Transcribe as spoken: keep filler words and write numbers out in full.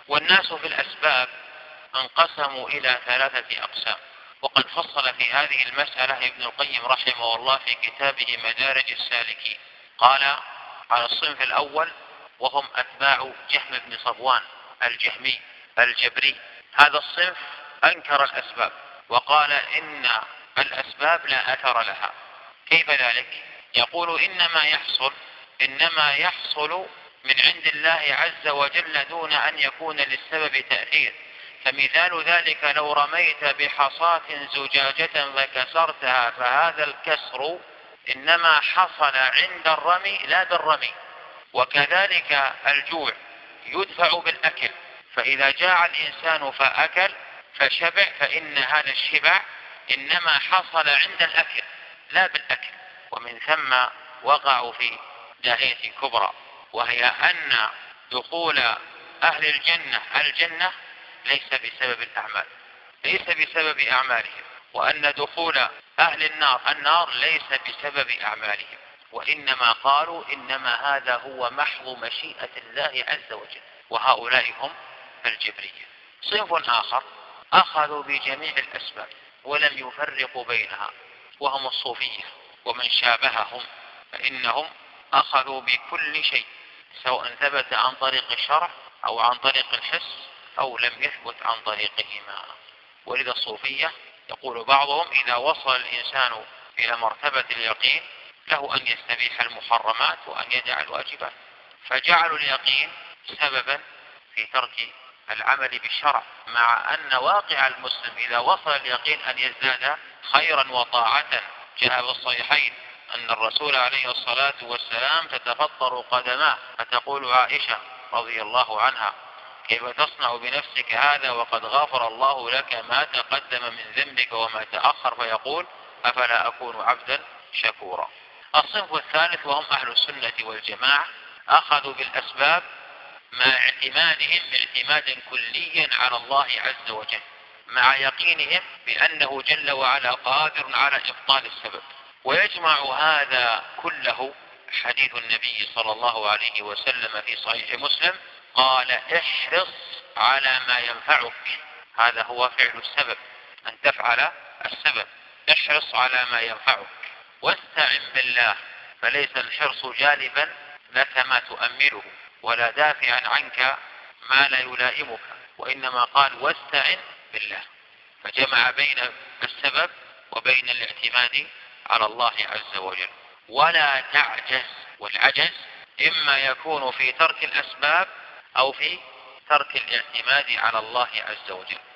والناس في الأسباب انقسموا إلى ثلاثة أقسام، وقد فصل في هذه المسألة ابن القيم رحمه الله في كتابه مدارج السالكين. قال على الصنف الأول وهم أتباع جهم بن صفوان الجهمي الجبري، هذا الصنف أنكر الأسباب وقال إن الأسباب لا أثر لها. كيف ذلك؟ يقول إنما يحصل إنما يحصل من عند الله عز وجل دون أن يكون للسبب تأثير، فمثال ذلك لو رميت بحصاة زجاجة فكسرتها فهذا الكسر إنما حصل عند الرمي لا بالرمي. وكذلك الجوع يدفع بالأكل، فإذا جاع الإنسان فأكل فشبع فإن هذا الشبع إنما حصل عند الأكل لا بالأكل. ومن ثم وقعوا في داهية كبرى، وهي أن دخول أهل الجنة الجنة ليس بسبب الأعمال، ليس بسبب أعمالهم، وأن دخول أهل النار النار ليس بسبب أعمالهم، وإنما قالوا إنما هذا هو محض مشيئة الله عز وجل، وهؤلاء هم الجبرية. صنف آخر أخذوا بجميع الأسباب ولم يفرقوا بينها، وهم الصوفية، ومن شابههم فإنهم أخذوا بكل شيء سواء ثبت عن طريق الشرع أو عن طريق الحس أو لم يثبت عن طريقهما. ولذا الصوفية يقول بعضهم إذا وصل الإنسان إلى مرتبة اليقين له أن يستبيح المحرمات وأن يدع الواجبات، فجعلوا اليقين سببا في ترك العمل بالشرع، مع أن واقع المسلم إذا وصل اليقين أن يزداد خيرا وطاعة. جاء في الصحيحين أن الرسول عليه الصلاة والسلام تتفطر قدماه، فتقول عائشة رضي الله عنها كيف تصنع بنفسك هذا وقد غفر الله لك ما تقدم من ذنبك وما تأخر، فيقول أفلا أكون عبدا شكورا. الصنف الثالث وهم أهل السنة والجماعة أخذوا بالأسباب مع اعتمادهم اعتمادا كليا على الله عز وجل، مع يقينهم بأنه جل وعلا قادر على إبطال السبب. ويجمع هذا كله حديث النبي صلى الله عليه وسلم في صحيح مسلم قال احرص على ما ينفعك، هذا هو فعل السبب، أن تفعل السبب، احرص على ما ينفعك واستعن بالله، فليس الحرص جالبا لك ما تؤمله ولا دافعا عنك ما لا يلائمك، وإنما قال واستعن بالله، فجمع بين السبب وبين الاعتماد على الله عز وجل. ولا تعجز، والعجز إما يكون في ترك الأسباب أو في ترك الاعتماد على الله عز وجل.